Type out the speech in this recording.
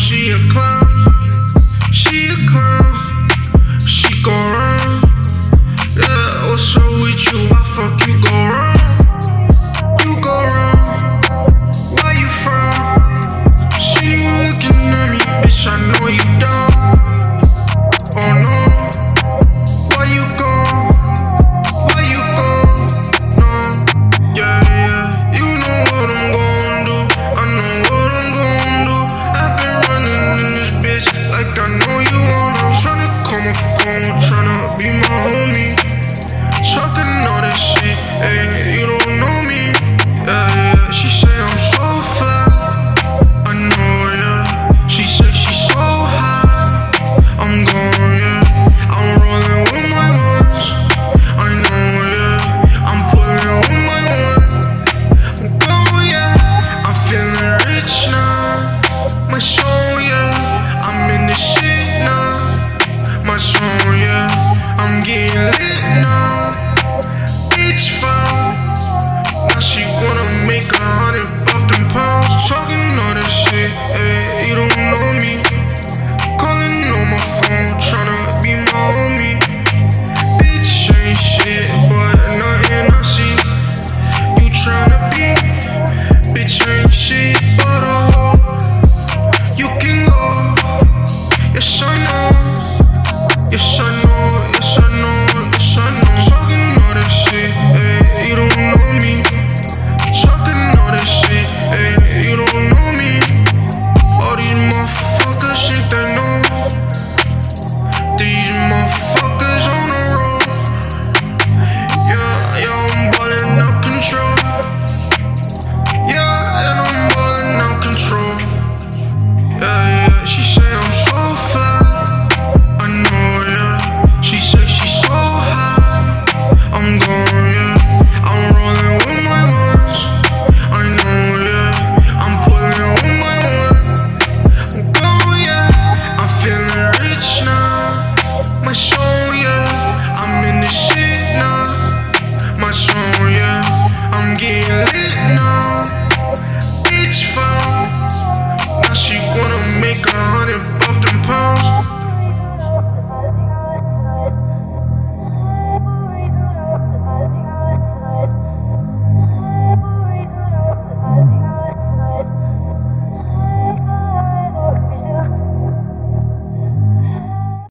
She a clown, she a clown, she go wrong. Yeah, what's up with you? Why fuck you go wrong? You go wrong. Where you from? See you looking at me, bitch, I know you dumb. Oh no, why you go? Why you go? No, yeah, yeah, you know what I'm gon' do. I know what I'm gon' do. I've been running in this bitch like I know you wanna. Tryna call my phone, tryna be my homie. Talking all this shit, ayy, you don't know me. Yeah, yeah, she say I'm so fly. I know, yeah. She say she's so high. I'm gone, yeah. I'm rolling with my ones. I know, yeah. I'm pulling with my ones. I'm gone, yeah. I'm feeling rich now. My soul, yeah. I'm in the shit now. My soul, yeah. I'm getting lit now.